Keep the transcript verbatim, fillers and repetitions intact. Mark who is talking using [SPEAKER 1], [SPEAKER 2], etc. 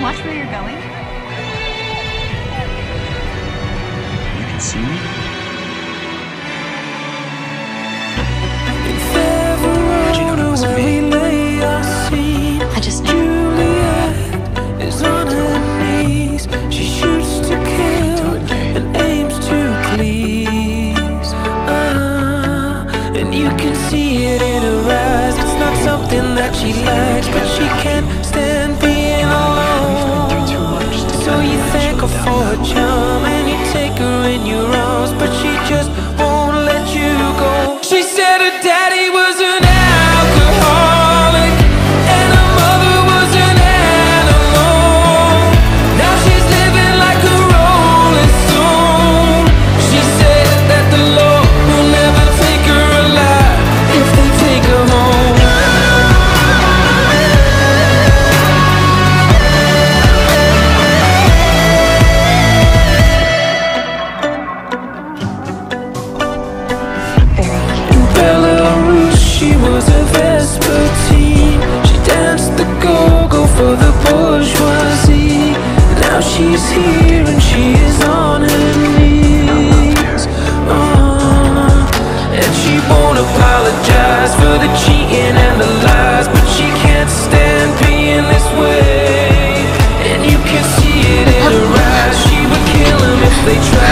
[SPEAKER 1] watch where you're going?
[SPEAKER 2] You can see me?
[SPEAKER 3] How'd you know it was me?
[SPEAKER 1] I just knew.
[SPEAKER 3] Juliet is on her knees. She shoots to kill and aims to please. Ah, and you can see it in her eyes. It's not something that she likes, but she can't stand being alone. So you thank her for her charm and you take her in your arms, but she just won't let you go. She said her daddy was an alcoholic and her mother was an animal. Now she's living like a rolling stone. She said that the Lord will never take her alive if they take her home. Belarus, she was a Vespertine. She danced the go-go for the bourgeoisie. Now she's here and she is on her knees. uh, And she won't apologize for the cheating and the lies, but she can't stand being this way. And you can see it in her eyes. She would kill him if they tried.